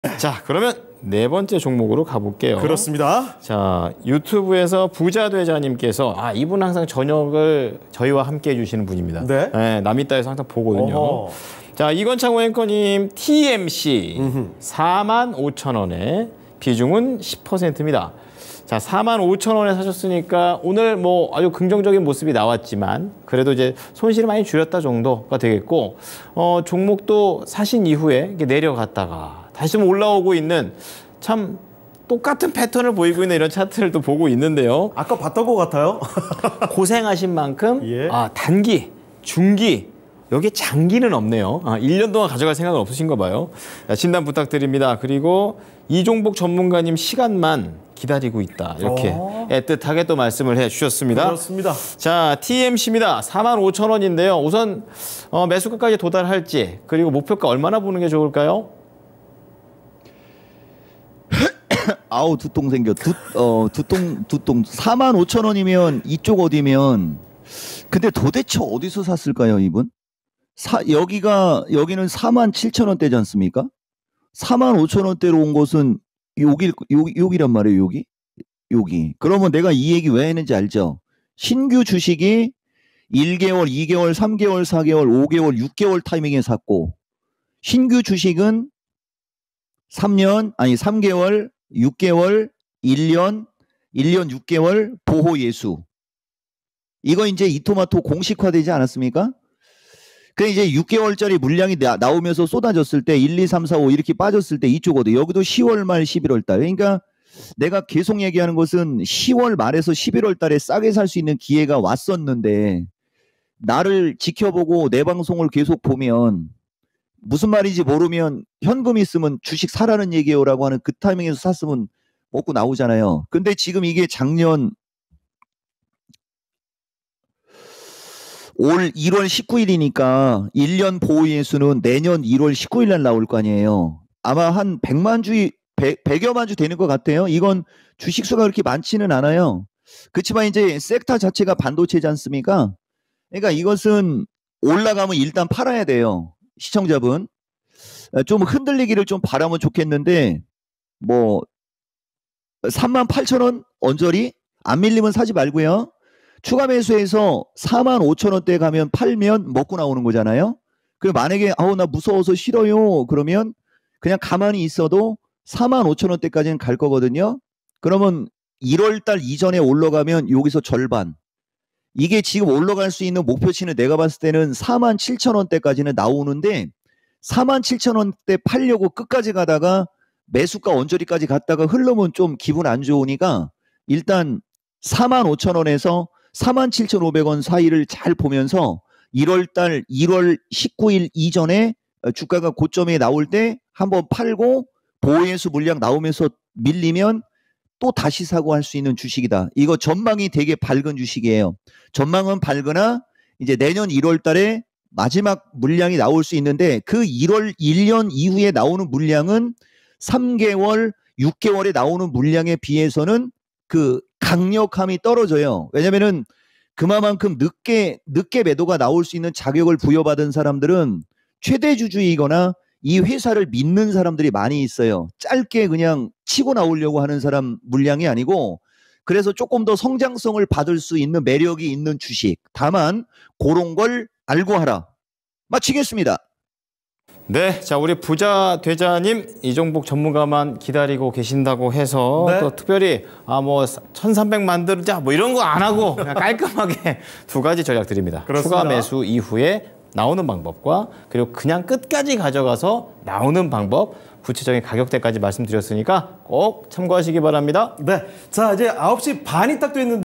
자, 그러면 네 번째 종목으로 가볼게요. 그렇습니다. 자, 유튜브에서 부자되자님께서 이분 항상 저녁을 저희와 함께 해주시는 분입니다. 네. 남이따에서 항상 보거든요. 어허. 자, 이건창호 앵커님 TMC 45,000원에 비중은 10%입니다. 자, 45,000원에 사셨으니까 오늘 뭐 아주 긍정적인 모습이 나왔지만 그래도 이제 손실을 많이 줄였다 정도가 되겠고 종목도 사신 이후에 이렇게 내려갔다가 다시 좀 올라오고 있는 참 똑같은 패턴을 보이고 있는 이런 차트를 또 보고 있는데요. 아까 봤던 것 같아요. 고생하신 만큼 예. 단기, 중기, 여기에 장기는 없네요. 1년 동안 가져갈 생각은 없으신가 봐요. 자, 진단 부탁드립니다. 그리고 이종복 전문가님 시간만 기다리고 있다. 이렇게 애틋하게 또 말씀을 해주셨습니다. 그렇습니다. 자, TMC입니다. 45,000원인데요. 우선 매수가까지 도달할지 그리고 목표가 얼마나 보는 게 좋을까요? 아우 두통 생겨. 두통 45,000원이면 이쪽 어디면 근데 도대체 어디서 샀을까요, 이분? 여기는 47,000원대지 않습니까? 45,000원대로 온 곳은 여기란 말이에요, 여기. 그러면 내가 이 얘기 왜 했는지 알죠? 신규 주식이 1개월, 2개월, 3개월, 4개월, 5개월, 6개월 타이밍에 샀고 신규 주식은 3개월, 6개월, 1년 6개월 보호 예수. 이거 이제 이토마토 공식화되지 않았습니까? 그 이제 6개월짜리 물량이 나오면서 쏟아졌을 때 1, 2, 3, 4, 5 이렇게 빠졌을 때 이쪽으로 여기도 10월 말 11월 달. 그러니까 내가 계속 얘기하는 것은 10월 말에서 11월 달에 싸게 살 수 있는 기회가 왔었는데 나를 지켜보고 내 방송을 계속 보면 무슨 말인지 모르면 현금 있으면 주식 사라는 얘기요라고 하는 그 타이밍에서 샀으면 먹고 나오잖아요. 근데 지금 이게 작년 올 1월 19일이니까 1년 보호예수는 내년 1월 19일 날 나올 거 아니에요. 아마 한 100여만 주 되는 것 같아요. 이건 주식수가 그렇게 많지는 않아요. 그렇지만 이제 섹터 자체가 반도체지 않습니까? 그러니까 이것은 올라가면 일단 팔아야 돼요. 시청자분. 좀 흔들리기를 좀 바라면 좋겠는데 뭐 38,000원 언저리 안 밀리면 사지 말고요. 추가 매수해서 45,000원대 가면 팔면 먹고 나오는 거잖아요. 그리고 만약에 나 무서워서 싫어요. 그러면 그냥 가만히 있어도 45,000원대까지는 갈 거거든요. 그러면 1월달 이전에 올라가면 여기서 절반. 이게 지금 올라갈 수 있는 목표치는 내가 봤을 때는 47,000원대까지는 나오는데 47,000원대 팔려고 끝까지 가다가 매수가 언저리까지 갔다가 흐르면 좀 기분 안 좋으니까 일단 45,000원에서 47,500원 사이를 잘 보면서 1월달 1월 19일 이전에 주가가 고점에 나올 때 한번 팔고 보호예수 물량 나오면서 밀리면 또 다시 사고 할 수 있는 주식이다. 이거 전망이 되게 밝은 주식이에요. 전망은 밝으나 이제 내년 1월 달에 마지막 물량이 나올 수 있는데 그 1년 이후에 나오는 물량은 3개월, 6개월에 나오는 물량에 비해서는 그 강력함이 떨어져요. 왜냐면은 그만큼 늦게 매도가 나올 수 있는 자격을 부여받은 사람들은 최대주주이거나 이 회사를 믿는 사람들이 많이 있어요. 짧게 그냥 치고 나오려고 하는 사람 물량이 아니고 그래서 조금 더 성장성을 받을 수 있는 매력이 있는 주식. 다만 그런 걸 알고 하라. 마치겠습니다. 네, 자 우리 부자되자님 이종복 전문가만 기다리고 계신다고 해서 네. 또 특별히 뭐 1,300 만들자 뭐 이런 거 안 하고 그냥 깔끔하게 두 가지 전략 드립니다. 그렇습니다. 추가 매수 이후에 나오는 방법과 그리고 그냥 끝까지 가져가서 나오는 방법, 구체적인 가격대까지 말씀드렸으니까 꼭 참고하시기 바랍니다. 네, 자 이제 9시 반이 딱 됐는데